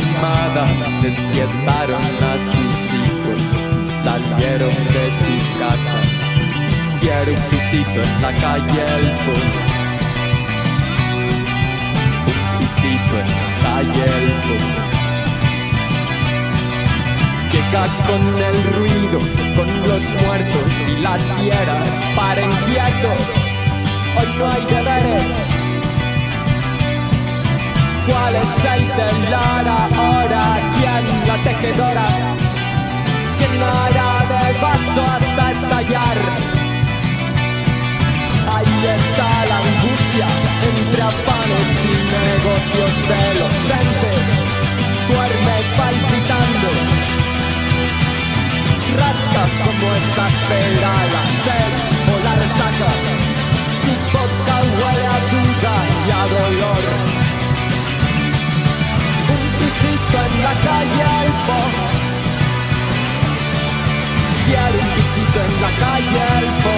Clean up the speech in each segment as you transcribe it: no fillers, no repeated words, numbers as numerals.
llamada, despiertaron a sus hijos y salieron de sus casas. Quiero un pisito en la calle Elfo, un pisito en la calle Elfo. Llega con el ruido, con los muertos y las fieras, paren quietos, hoy no hay deberes. ¿Cuál es el telar ahora? ¿Quién la tejedora? ¿Quién hará de vaso hasta estallar? Ahí está la angustia entre afanes y negocios de los entes. Duerme palpitando, rasca como esas peralas, sed o la resaca. Su boca huele a duda y a dolor. Un pisito en la calle Elfo, quiero un pisito en la calle Elfo.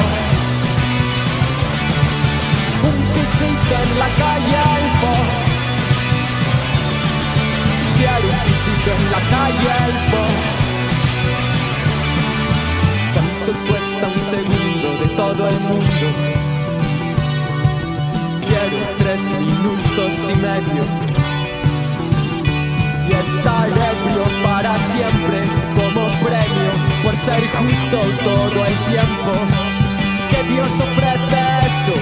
Un pisito en la calle Elfo, quiero un pisito en la calle Elfo. ¿Cuánto cuesta un segundo de todo el mundo? Quiero 3 minutos y medio y estar ebrio para siempre como premio por ser justo todo el tiempo. Que Dios ofrece eso.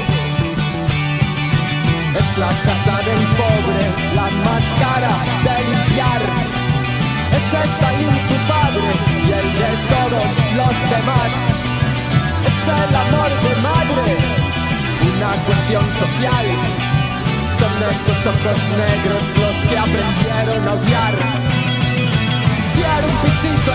Es la casa del pobre, la más cara de limpiar. Es esta y tu padre y el de todos los demás. Es el amor de madre, una cuestión social. Son esos ojos negros los que aprendieron a odiar. Quiero un pisito